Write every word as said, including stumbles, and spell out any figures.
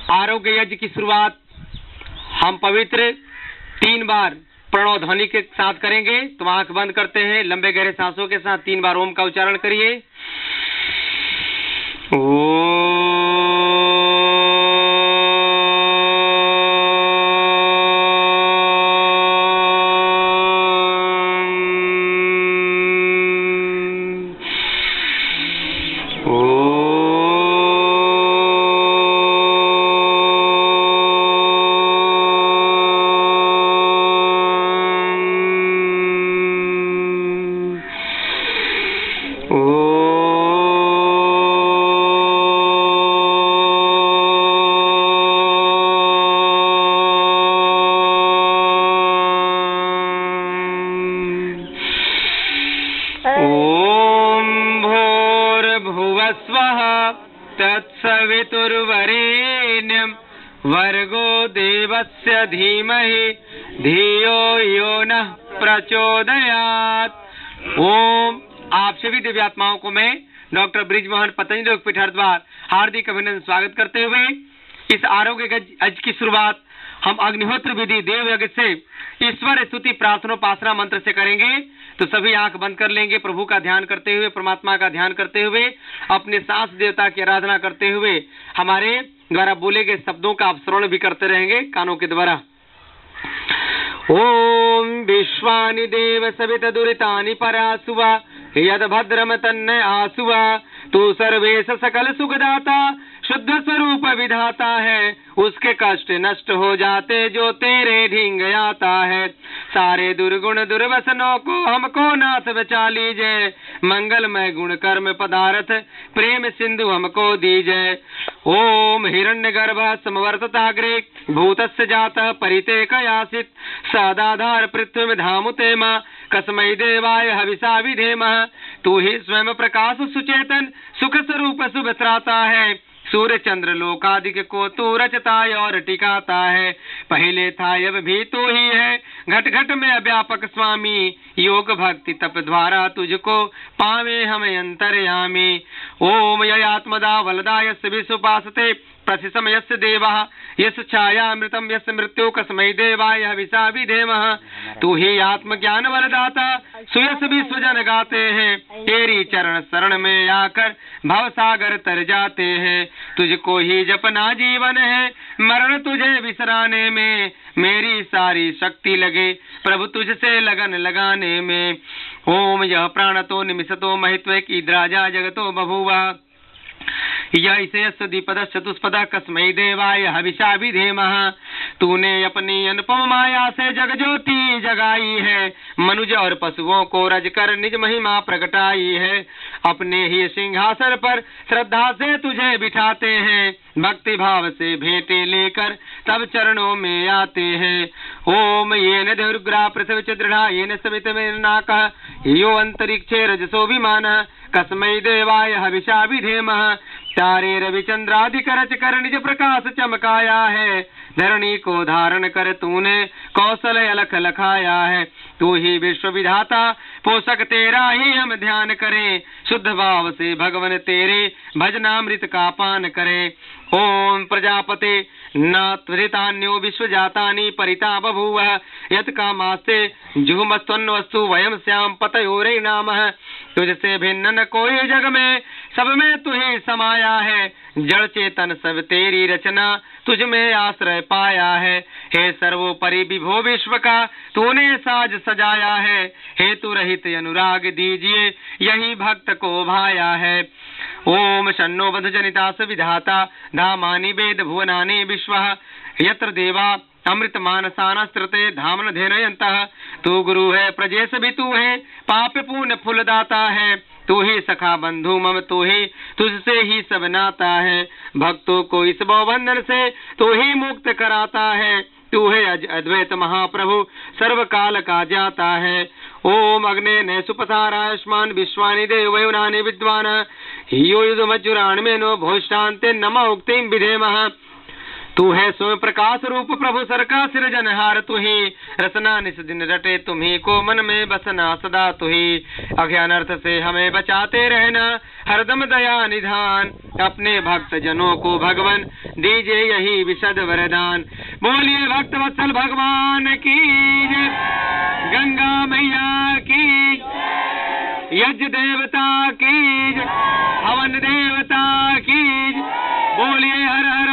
आरोग्य यज्ञ की शुरुआत हम पवित्र तीन बार प्रणव ध्वनि के साथ करेंगे। तो आंख बंद करते हैं, लंबे गहरे सांसों के साथ तीन बार ओम का उच्चारण करिए। तत्सवितुर्वरेण्यं वर्गो देवस्य धीमहि धियो यो नः प्रचोदयात्। ओम। आप सभी दिव्यात्माओं को मैं डॉक्टर ब्रिजमोहन पतंजलि योगपीठ हरिद्वार हार्दिक अभिनंदन स्वागत करते हुए इस आरोग्य यज्ञ की शुरुआत हम अग्निहोत्र विधि देव यज्ञ से ईश्वर स्तुति प्रार्थनोपासना मंत्र से करेंगे। तो सभी आंख बंद कर लेंगे, प्रभु का ध्यान करते हुए, परमात्मा का ध्यान करते हुए, अपने सांस देवता की आराधना करते हुए हमारे द्वारा बोले गए शब्दों का आप श्रवण भी करते रहेंगे कानों के द्वारा। ओम विश्वानि देव सवित दुरितानि परासुवा यद भद्रम तन्नय आसुवा। तू सर्वेश सकल सुखदाता शुद्ध स्वरूप विधाता है, उसके कष्ट नष्ट हो जाते जो तेरे ढींग आता है। सारे दुर्गुण दुर्वसनों को हमको नाथ बचा लीजिए, मंगलमय गुण कर्म पदार्थ प्रेम सिंधु हमको दीजिए। ओम हिरण्यगर्भ समवर्तताग्रे भूतस्य जातः परिते कयासित सदाधार पृथ्वी धामुते मां कस्मै देवाय हविषा विधेमः। तू ही स्वयं प्रकाश सुचेतन सुख स्वरूप शुभ त्राता है, सूर्य चंद्र लोकादिक को तू रचता और टिकाता है। पहले था अब भी तू ही है, घट घट में व्यापक स्वामी, योग भक्ति तप द्वारा तुझको पावे हमें अंतर्यामी। ओम ययात्मदा वलदा यस्य विसुपासते प्रसिसम यस्य देवः यस्य छायामृतम यस्य मृत्यु कस्मै देवाय हविषा विधेमः। तू ही आत्मज्ञान वरदाता सुयस विश्व जन गाते हैं, तेरी चरण शरण में आकर भव सागर तर जाते हैं। तुझको ही जपना जीवन है, मरण तुझे विसराने में, मेरी सारी शक्ति लगे प्रभु तुझसे लगन लगाने में। ओम यह प्राणतो निमिषतो महित्व कीद्राजा जगतो बभूवा यस्य दीपद चतुष्पद कस्मै देवाय हविषा विधेमः। तूने अपनी अनुपम माया से जग ज्योति जगाई है, मनुज और पशुओं को रजकर निज महिमा प्रगटाई है। अपने ही सिंहासन पर श्रद्धा से तुझे बिठाते हैं, भक्ति भाव से भेंटे लेकर तब चरणों में आते हैं। ओम येन दुर्ग्रा पृथ्वी च दृढ़ा येन सवितमेर्नाकः यो अंतरिक्षे रजसो विमानः कस्मै देवाय हविषा विधेमः। तारे रविचंद्रादि करच कर निज प्रकाश चमकाया है, धरणी को धारण कर तूने कौशल अलख लखाया है। तू ही विश्व विधाता पोषक तेरा ही हम ध्यान करें, शुद्ध भाव से भगवन तेरे भजनामृत का पान करें। ओम प्रजापते न त्वरितान्यो विश्व जातानि परिता बभूव यत् कामास्ते जुहुमस्त्वन्वस्तु वयम श्याम पतयोरे नामः। तुझसे भिन्न न कोई जग में, सब में तू ही समाया है, जड़ चेतन सब तेरी रचना तुझ में आश्रय पाया है। हे सर्वोपरि विभो विश्व का तूने साज सजाया है, हेतु रहित अनुराग दीजिए यही भक्त को भाया है। ओम शन्नो बध जनिता विधाता धामानि वेद भुवनानि विश्वः यत्र देवा अमृत मानसानस्त्रते धामन धेनयन्तः। तू गुरु है प्रजेश भी तू है, पाप पुण्य फलदाता है, तू ही सखा बंधु मम तू ही तुझसे ही सब नाता है। भक्तों को इस बंधन से तू ही मुक्त कराता है, तू है अद्वैत महाप्रभु सर्व काल का जाता है। ओम अग्ने ने सुपसारायुष्मान विश्वानि देवयुनानि विद्वान हियो युधमज्जुराण में नो भोष्टान्ते नम उक्तिम विधेमः। तू है स्वयं प्रकाश रूप प्रभु सर का सृजनहार, तू ही रसना निस दिन रटे, तुम्ही को मन में बसना सदा, तू ही अज्ञान अर्थ से हमें बचाते रहना, हरदम दया निधान, अपने भक्त जनों को भगवान दीजिए यही विशद वरदान। बोलिए भक्त वत्सल भगवान की जय, गंगा मैया की, यज्ञ देवता की, हवन देवता की, बोलिए हर हर